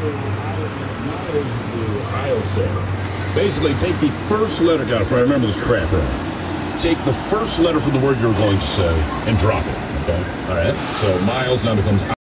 I'll say. Basically, take the first letter. God, if I remember this crap right. Take the first letter from the word you're going to say and drop it. Okay. All right. So Miles now becomes